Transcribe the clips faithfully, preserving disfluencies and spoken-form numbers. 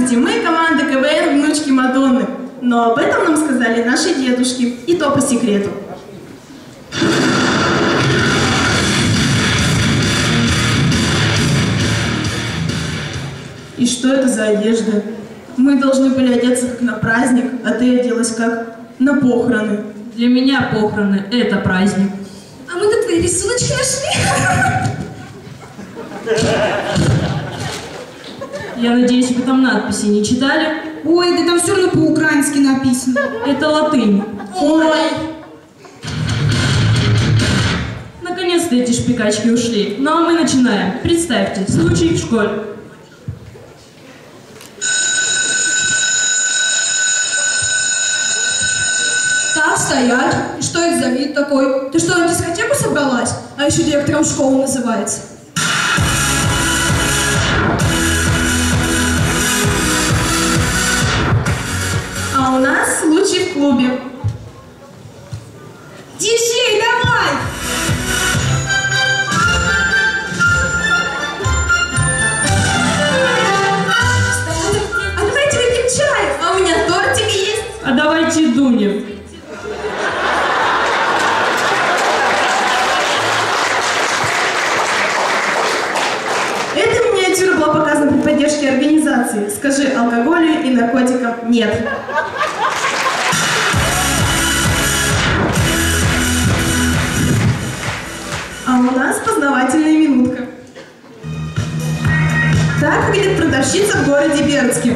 Здравствуйте, мы команда КВН «Внучки Мадонны». Но об этом нам сказали наши дедушки, и то по секрету. И что это за одежда? Мы должны были одеться как на праздник, а ты оделась как на похороны. Для меня похороны – это праздник. А мы тут твои рисуночки нашли. Я надеюсь, вы там надписи не читали? Ой, да там все равно по-украински написано. Это латынь. Ой! Наконец-то эти шпикачки ушли. Ну а мы начинаем. Представьте, случай в школе. Так, стоять. И что это за вид такой? Ты что, на дискотеку собралась? А еще директором школы называется. А у нас случай в клубе. Диджей, давай! А давайте выпьем чай. А у меня тортик есть. А давайте дунем. Эта миниатюра была показана при поддержке организации «Скажи алкоголю и наркотикам нет». А у нас познавательная минутка. Так выглядит продавщица в городе Бердске.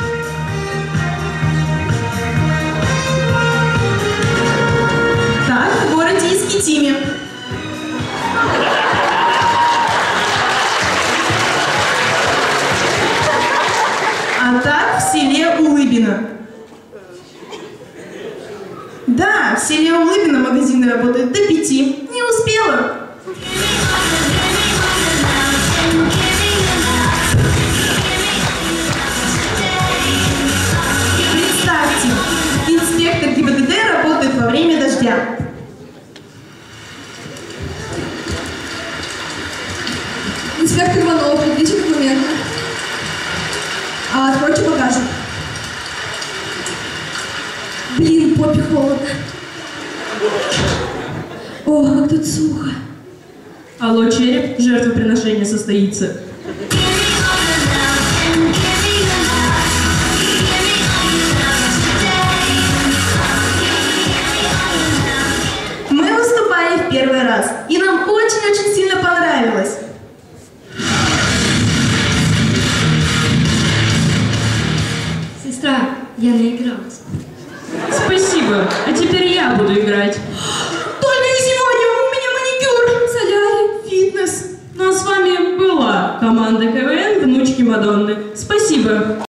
Так в городе Искитиме. А так в селе Улыбино. Да, в селе Улыбино магазины работают до пяти. Не успела. Представьте, инспектор ГИБДД работает во время дождя. Инспектор Иванов, предъявите документы. А, откройте багажник. Блин, попе холодно. О, как тут сухо. Алло, череп, жертвоприношение состоится. Мы выступали в первый раз, и нам очень-очень сильно понравилось. Сестра, я наигралась. Спасибо, а теперь я буду играть. Только не сегодня, у меня маникюр. Солярий. Фитнес. Ну а с вами была команда КВН «Внучки Мадонны». Спасибо.